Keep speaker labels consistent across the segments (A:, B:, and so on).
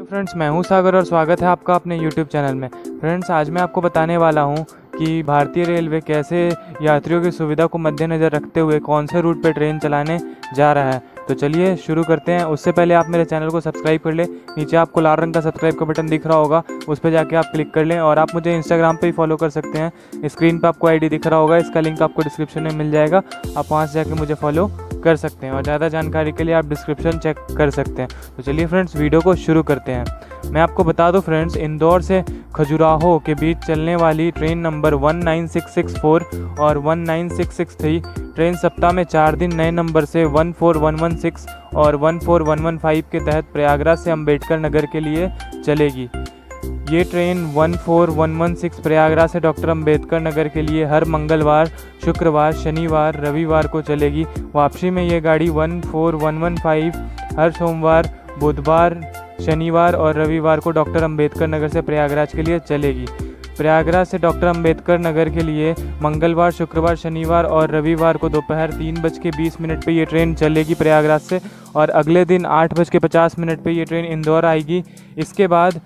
A: तो फ्रेंड्स, मैं हूं सागर और स्वागत है आपका अपने YouTube चैनल में। फ्रेंड्स, आज मैं आपको बताने वाला हूं कि भारतीय रेलवे कैसे यात्रियों की सुविधा को मद्देनज़र रखते हुए कौन से रूट पर ट्रेन चलाने जा रहा है। तो चलिए शुरू करते हैं। उससे पहले आप मेरे चैनल को सब्सक्राइब कर लें। नीचे आपको लाल रंग का सब्सक्राइब का बटन दिख रहा होगा, उस पर जाके आप क्लिक कर लें। और आप मुझे इंस्टाग्राम पे भी फॉलो कर सकते हैं। स्क्रीन पे आपको आईडी दिख रहा होगा, इसका लिंक आपको डिस्क्रिप्शन में मिल जाएगा। आप वहाँ से जाके मुझे फॉलो कर सकते हैं और ज़्यादा जानकारी के लिए आप डिस्क्रिप्शन चेक कर सकते हैं। तो चलिए फ्रेंड्स, वीडियो को शुरू करते हैं। मैं आपको बता दूं फ्रेंड्स, इंदौर से खजुराहो के बीच चलने वाली ट्रेन नंबर 19664 और 19663 ट्रेन सप्ताह में 4 दिन नए नंबर से 14116 और 14115 के तहत प्रयागराज से अंबेडकर नगर के लिए चलेगी। ये ट्रेन 14116 प्रयागराज से डॉक्टर अंबेडकर नगर के लिए हर मंगलवार, शुक्रवार, शनिवार, रविवार को चलेगी। वापसी में ये गाड़ी 14115 हर सोमवार, बुधवार, शनिवार और रविवार को डॉक्टर अंबेडकर नगर से प्रयागराज के लिए चलेगी। प्रयागराज से डॉक्टर अंबेडकर नगर के लिए मंगलवार, शुक्रवार, शनिवार और रविवार को दोपहर 3:20 पे ये ट्रेन चलेगी प्रयागराज से। और अगले दिन 8:50 पे ये ट्रेन इंदौर आएगी। इसके बाद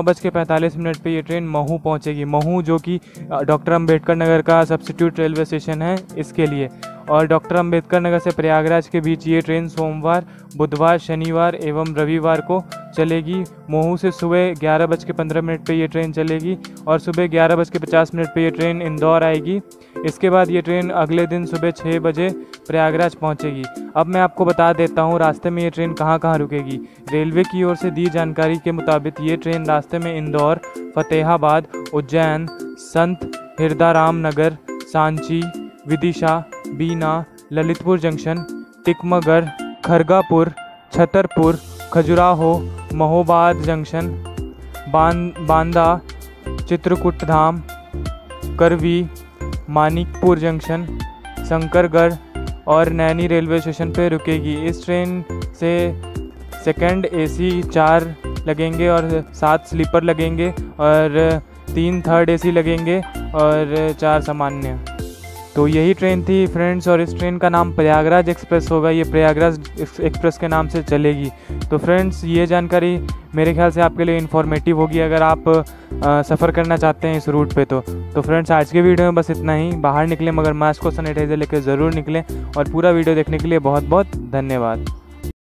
A: 9:45 पे ये ट्रेन महू पहुंचेगी। महू जो कि डॉक्टर अंबेडकर नगर का सब्स्टिट्यूट रेलवे स्टेशन है, इसके लिए। और डॉक्टर अंबेडकर नगर से प्रयागराज के बीच ये ट्रेन सोमवार, बुधवार, शनिवार एवं रविवार को चलेगी। महू से सुबह 11:15 पे ये ट्रेन चलेगी और सुबह 11:50 पे ये ट्रेन इंदौर आएगी। इसके बाद ये ट्रेन अगले दिन सुबह 6 बजे प्रयागराज पहुंचेगी। अब मैं आपको बता देता हूं रास्ते में ये ट्रेन कहां रुकेगी। रेलवे की ओर से दी जानकारी के मुताबिक ये ट्रेन रास्ते में Indore, Fatehabad, Ujjain, Sant Hirdaram Nagar, Sanchi, Vidisha, Bina, Lalitpur junction, Tikamgarh, Khargapur, Chhatarpur, Khajuraho, Mahobad junction, Banda, Chitrakoot Dham, Karvi, Manikpur junction, Shankargarh और नैनी रेलवे स्टेशन पर रुकेगी। इस ट्रेन से सेकंड AC 4 लगेंगे और 7 स्लीपर लगेंगे और 3 थर्ड AC लगेंगे और 4 सामान्य। तो यही ट्रेन थी फ्रेंड्स, और इस ट्रेन का नाम प्रयागराज एक्सप्रेस होगा। ये प्रयागराज एक्सप्रेस के नाम से चलेगी। तो फ्रेंड्स, ये जानकारी मेरे ख्याल से आपके लिए इन्फॉर्मेटिव होगी अगर आप सफ़र करना चाहते हैं इस रूट पे। तो फ्रेंड्स, आज के वीडियो में बस इतना ही। बाहर निकलें मगर मास्क और सैनिटाइजर लेकर ज़रूर निकलें। और पूरा वीडियो देखने के लिए बहुत बहुत धन्यवाद।